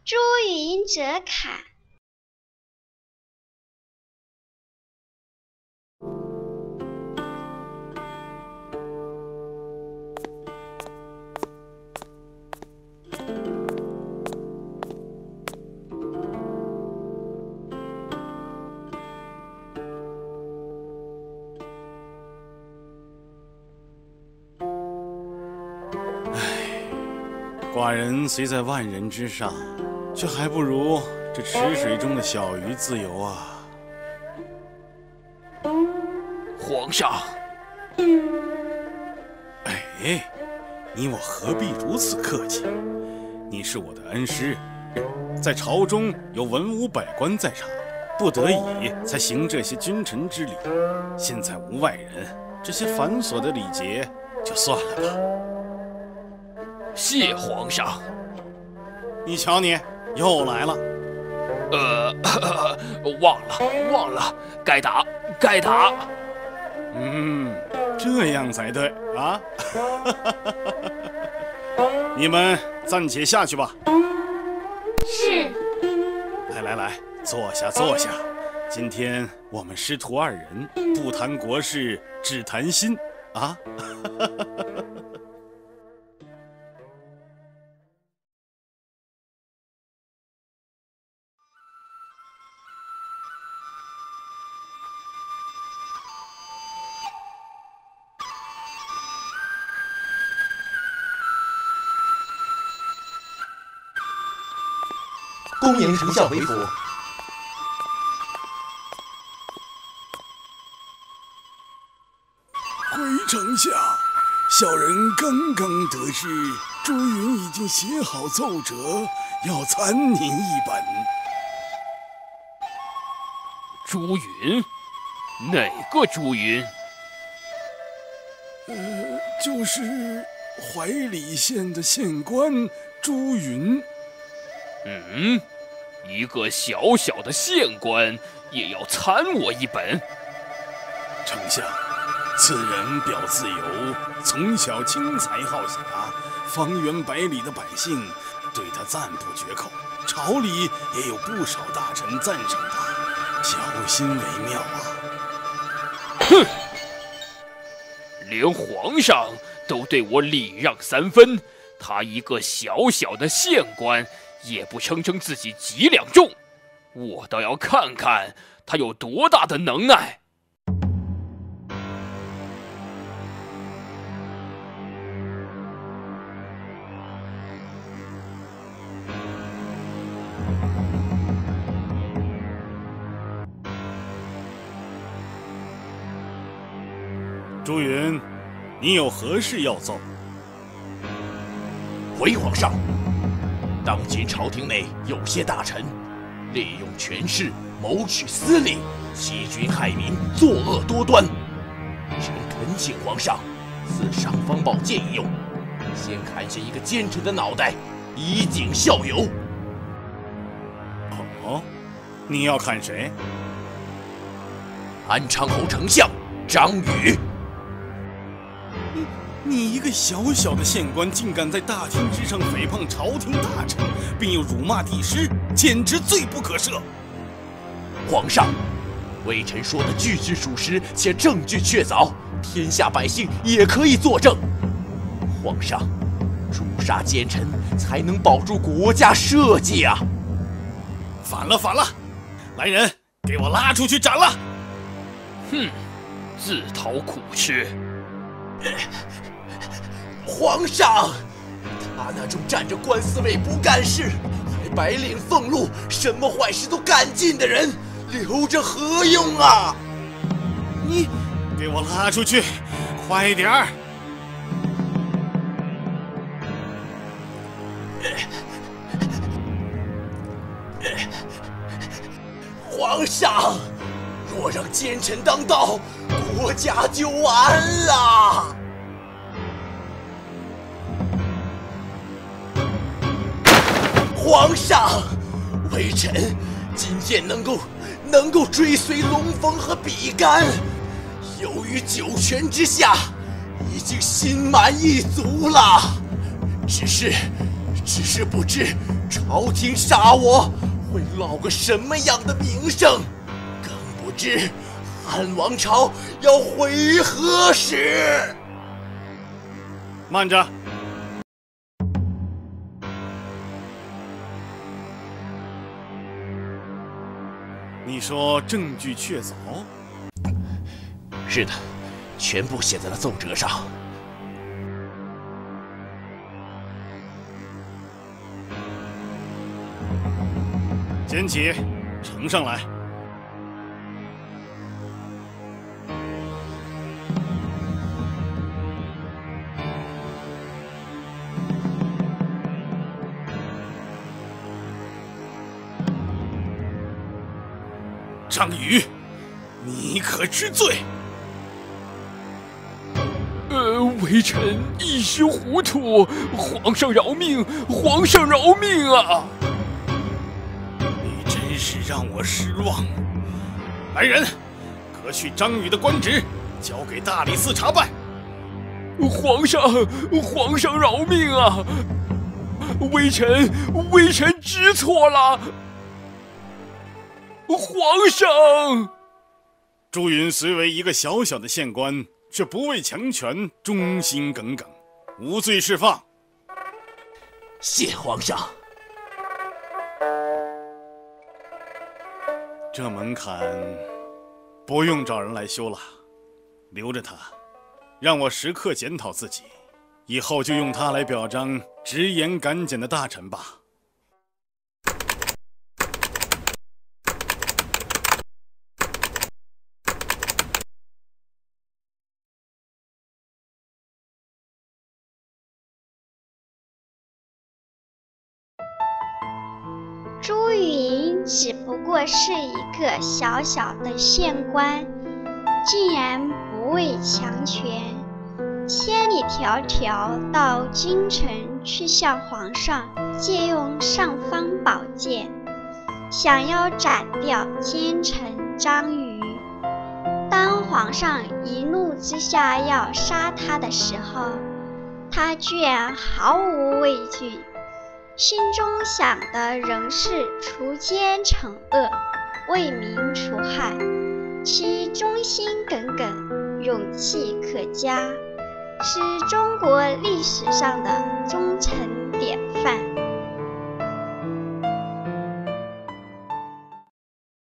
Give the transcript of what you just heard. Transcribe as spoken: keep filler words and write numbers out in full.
朱云者侃。 寡人虽在万人之上，却还不如这池水中的小鱼自由啊！ 皇上， 哎，你我何必如此客气？你是我的恩师，在朝中有文武百官在场，不得已才行这些君臣之礼。现在无外人，这些繁琐的礼节就算了吧。 谢皇上。 你瞧你又来了。 呃，呵呵忘了忘了，该打该打。 嗯，这样才对啊。你们暂且下去吧。 是。 来来来，坐下坐下。今天我们师徒二人不谈国事，只谈心啊。 恭迎丞相回府。 回丞相，小人刚刚得知朱云已经写好奏折，要参您一本。 朱云？哪个朱云？ 呃，就是怀里县的县官朱云。 嗯，一个小小的县官也要参我一本？ 丞相，此人表自由，从小轻财好侠，方圆百里的百姓对他赞不绝口，朝里也有不少大臣赞赏他，小心为妙啊！ 哼，连皇上都对我礼让三分，他一个小小的县官也不称称自己几两重，我倒要看看他有多大的能耐。 朱云，你有何事要奏？ 回皇上，当今朝廷内有些大臣利用权势谋取私利，欺君害民，作恶多端。臣恳请皇上赐尚方宝剑一用，先砍下一个奸臣的脑袋，以儆效尤。 哦，你要砍谁？ 安昌侯丞相张宇。 你你一个小小的县官，竟敢在大庭之上诽谤朝廷大臣，并又辱骂帝师，简直罪不可赦！ 皇上，微臣说的句句属实，且证据确凿，天下百姓也可以作证。皇上，诛杀奸臣，才能保住国家社稷啊！ 反了，反了！来人，给我拉出去斩了！ 哼，自讨苦吃。 皇上，他那种占着官司位不干事，还白领俸禄，什么坏事都干尽的人，留着何用啊？ 你给我拉出去，快点儿！ 皇上，若让奸臣当道，国家就完了。皇上，微臣今天能够能够追随龙凤和比干，由于九泉之下，已经心满意足了。只是， 只是不知朝廷杀我会落个什么样的名声，更不知汉王朝要毁于何时。 慢着！你说证据确凿？ 是的，全部写在了奏折上。 捡起，呈上来。张宇，你可知罪？ 呃，微臣一时糊涂，皇上饶命！皇上饶命啊！ 你真是让我失望。来人，革去张宇的官职，交给大理寺查办。 皇上，皇上饶命啊！微臣，微臣知错了。皇上， 朱允虽为一个小小的县官，却不畏强权，忠心耿耿，无罪释放。 谢皇上。 这门槛不用找人来修了，留着它，让我时刻检讨自己，以后就用它来表彰直言敢谏的大臣吧。 朱允只不过是一个小小的县官，竟然不畏强权，千里迢迢到京城去向皇上借用尚方宝剑，想要斩掉奸臣张宇。当皇上一怒之下要杀他的时候，他居然毫无畏惧，心中想的仍是除奸惩恶，为民除害，其忠心耿耿，勇气可嘉，是中国历史上的忠臣典范。